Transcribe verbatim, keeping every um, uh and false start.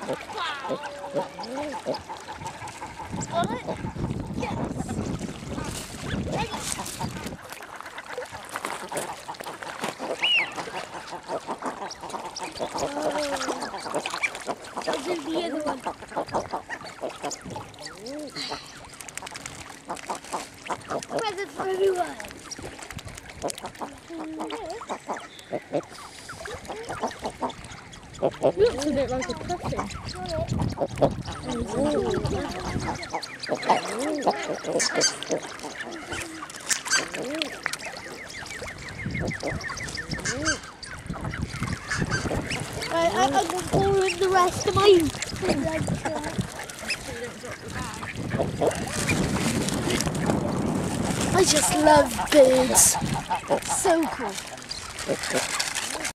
Got it? Yes. Ready? I'll do the other one. Present for everyone. Looks a bit like a puppy. Right, I, I'm pouring the rest of my I just love birds. So cool.